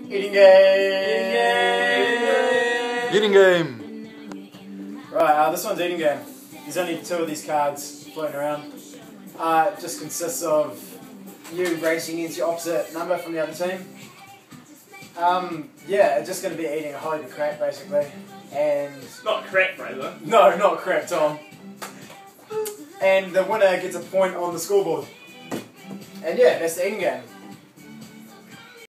Eating game! Eating game! Right, this one's eating game. There's only 2 of these cards floating around. It just consists of you racing against your opposite number from the other team. Yeah, it's just going to be eating a whole heap of crap, basically. And Not crap, Fraser. no, not crap, Tom. And the winner gets a point on the scoreboard. And yeah, that's the eating game.